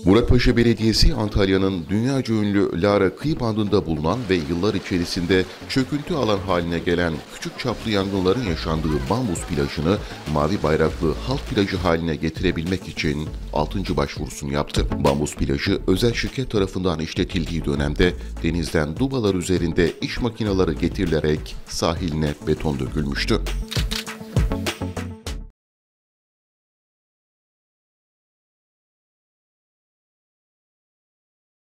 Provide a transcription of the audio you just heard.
Muratpaşa Belediyesi, Antalya'nın dünyaca ünlü Lara kıyı bandında bulunan ve yıllar içerisinde çöküntü alan haline gelen küçük çaplı yangınların yaşandığı Bambus plajını mavi bayraklı halk plajı haline getirebilmek için 6. başvurusunu yaptı. Bambus plajı özel şirket tarafından işletildiği dönemde denizden dubalar üzerinde iş makineleri getirilerek sahiline beton dökülmüştü.